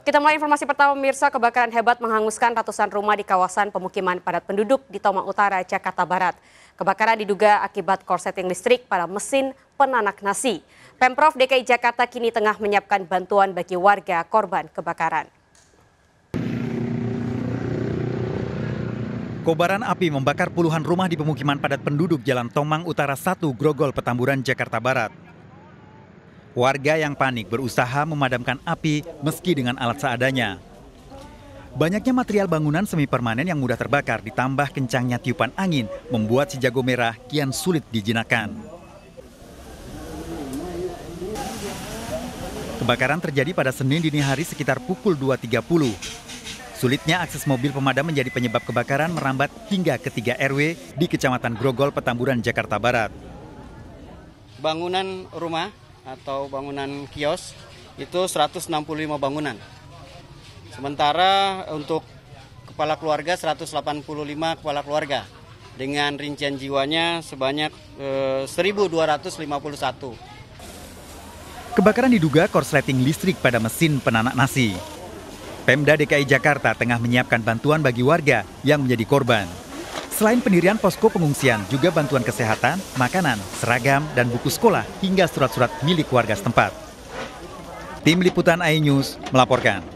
Kita mulai informasi pertama, pemirsa. Kebakaran hebat menghanguskan ratusan rumah di kawasan pemukiman padat penduduk di Tomang Utara, Jakarta Barat. Kebakaran diduga akibat korsleting listrik pada mesin penanak nasi. Pemprov DKI Jakarta kini tengah menyiapkan bantuan bagi warga korban kebakaran. Kobaran api membakar puluhan rumah di pemukiman padat penduduk Jalan Tomang Utara 1, Grogol, Petamburan, Jakarta Barat. Warga yang panik berusaha memadamkan api meski dengan alat seadanya. Banyaknya material bangunan semi permanen yang mudah terbakar ditambah kencangnya tiupan angin membuat si jago merah kian sulit dijinakkan. Kebakaran terjadi pada Senin dini hari sekitar pukul 2.30. Sulitnya akses mobil pemadam menjadi penyebab kebakaran merambat hingga ke 3 RW di Kecamatan Grogol, Petamburan, Jakarta Barat. Bangunan rumah atau bangunan kios itu 165 bangunan. Sementara untuk kepala keluarga 185 kepala keluarga dengan rincian jiwanya sebanyak 1.251. Kebakaran diduga korsleting listrik pada mesin penanak nasi. Pemda DKI Jakarta tengah menyiapkan bantuan bagi warga yang menjadi korban. Selain pendirian posko pengungsian, juga bantuan kesehatan, makanan, seragam, dan buku sekolah hingga surat-surat milik warga setempat. Tim Liputan iNews melaporkan.